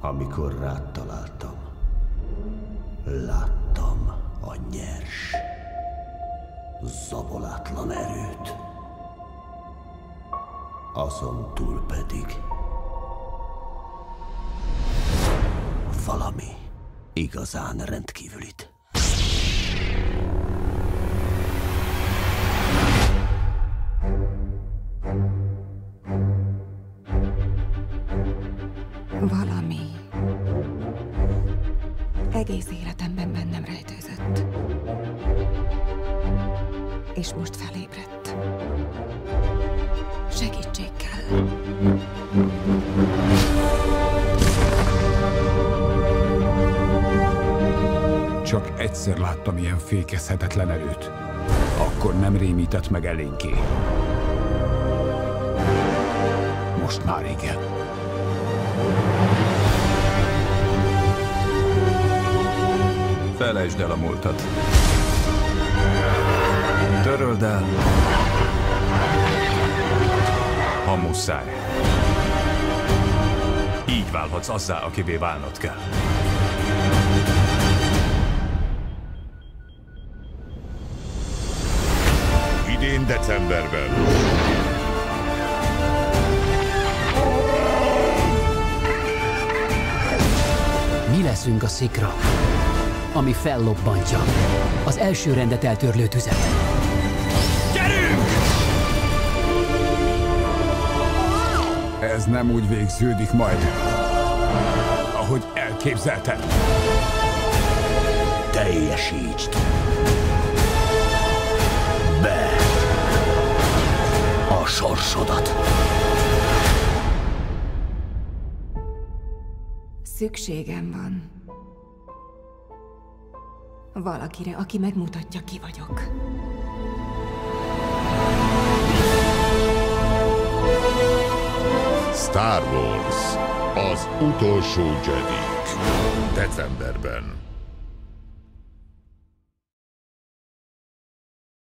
Amikor rád találtam, láttam a nyers, zabolátlan erőt. Azon túl pedig valami igazán rendkívülit. Valami egész életemben bennem rejtőzött. És most felébredt. Segítség kell. Csak egyszer láttam ilyen fékezhetetlen erőt. Akkor nem rémített meg eléggé. Most már igen. Felejtsd el a múltat. Töröld el, ha muszáj. Így válhatsz azzá, akivé válnod kell. Idén decemberben. Mi leszünk a szikra, ami fellobbantja az első rendet eltörlő tüzet. Gyerünk! Ez nem úgy végződik majd, ahogy elképzelted. Teljesítsd be a sorsodat. Szükségem van valakire, aki megmutatja, ki vagyok. Star Wars, az utolsó Jedi. Decemberben.